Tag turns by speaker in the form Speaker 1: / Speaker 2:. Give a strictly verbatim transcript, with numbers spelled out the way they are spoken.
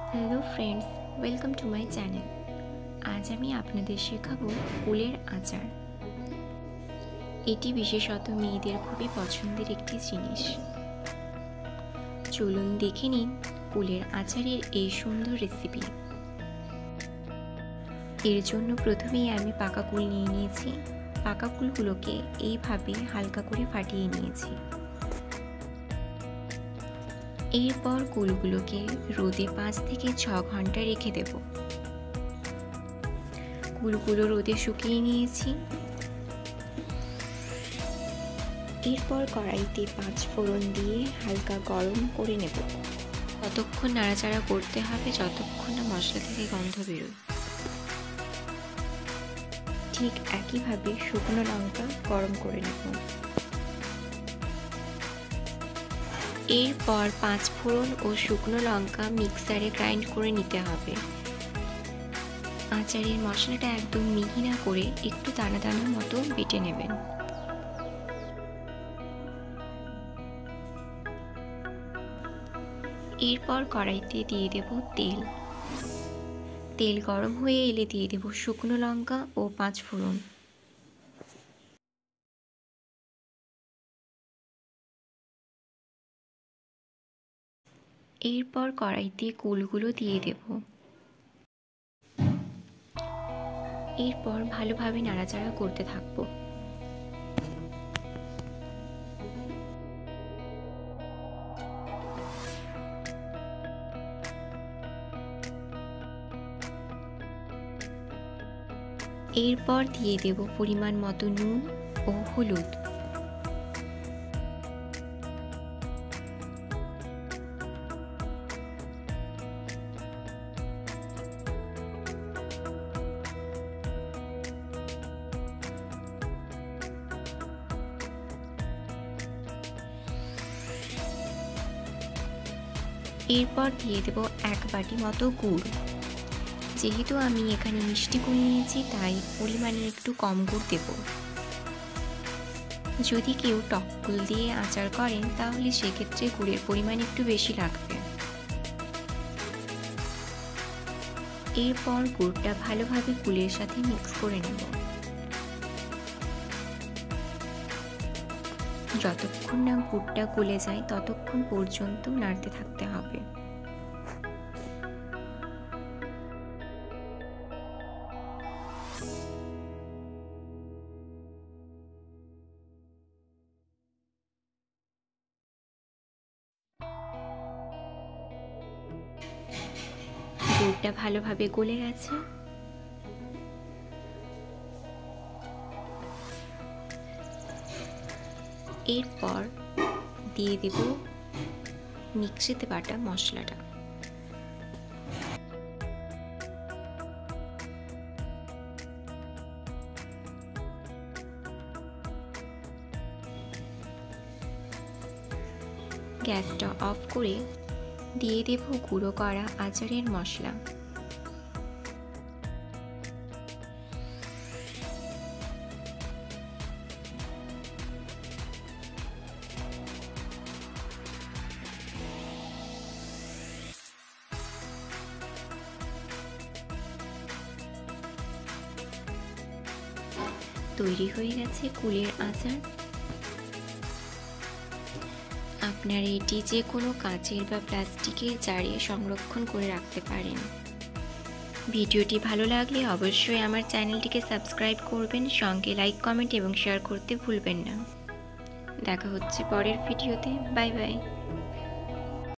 Speaker 1: Hello friends, welcome to my channel. আজ আমি আপনাদের শেখাবো কুলের আচার। এটি বিশেষত মেয়েদের খুবই পছন্দের একটি জিনিস। চলুন দেখে নিন কুলের আচারের এই সুন্দর রেসিপি। এর জন্য প্রথমেই আমি পাকা কুল নিয়ে নিয়েছি। পাকা কুলগুলোকে এইভাবে হালকা করে ফাটিয়ে নিয়েছি। এরপর কুলগুলোকে রোদে পাঁচ থেকে ছ ঘন্টা রেখে দেব। কুলগুলো রোদে শুকিয়ে নিয়েছি। এরপর কড়াইতে পাঁচ ফোড়ন দিয়ে হালকা গরম করে নেব। ততক্ষণ নাড়াচাড়া করতে হবে যতক্ষণ না মশলা থেকে গন্ধ বেরোয়। ঠিক একইভাবে শুকনো লঙ্কা গরম করে নেব। এরপর পাঁচ ফোড়ন ও শুকনো লঙ্কা মিক্সারে গ্রাইন্ড করে নিতে হবে। আচারের মশলাটা একদম মিহি না করে একটু দানা দানা মতো বেটে নেবেন। এরপর কড়াইতে দিয়ে দেব তেল। তেল গরম হয়ে এলে দিয়ে দেব শুকনো লঙ্কা ও পাঁচ ফোড়ন। এরপর কড়াইতে কুলগুলো দিয়ে দেব। এরপর ভালোভাবে নাড়াচাড়া করতে থাকবো। এরপর দিয়ে দেব পরিমাণ মতো নুন ও হলুদ। এরপর দিয়ে দেব এক বাটি মতো গুড়। যেহেতু আমি এখানে মিষ্টি কুল নিয়েছি তাই পরিমাণে একটু কম গুড় দেব। যদি কেউ টক কুল দিয়ে আচার করেন তাহলে সেক্ষেত্রে গুড়ের পরিমাণ একটু বেশি লাগবে। এরপর গুড়টা ভালোভাবে কুলের সাথে মিক্স করে নেব। যতক্ষণ না গুড়টা গলে যায় ততক্ষণ পর্যন্ত নাড়তে থাকতে হবে। গুড়টা ভালোভাবে গলে গেছে। এরপর দিয়ে দেব মিক্সিতে বাটা মশলাটা। গ্যাসটা অফ করে দিয়ে দেব গুঁড়ো করা আচারের মশলা। তৈরি হয়ে গেছে কুলের আচার। আপনারা এটি যে কোনো কাঁচের বা প্লাস্টিকের জারে সংরক্ষণ করে রাখতে পারেন। ভিডিওটি ভালো লাগলে অবশ্যই আমার চ্যানেলটিকে সাবস্ক্রাইব করবেন, সঙ্গে লাইক, কমেন্ট এবং শেয়ার করতে ভুলবেন না। দেখা হচ্ছে পরের ভিডিওতে। Bye by.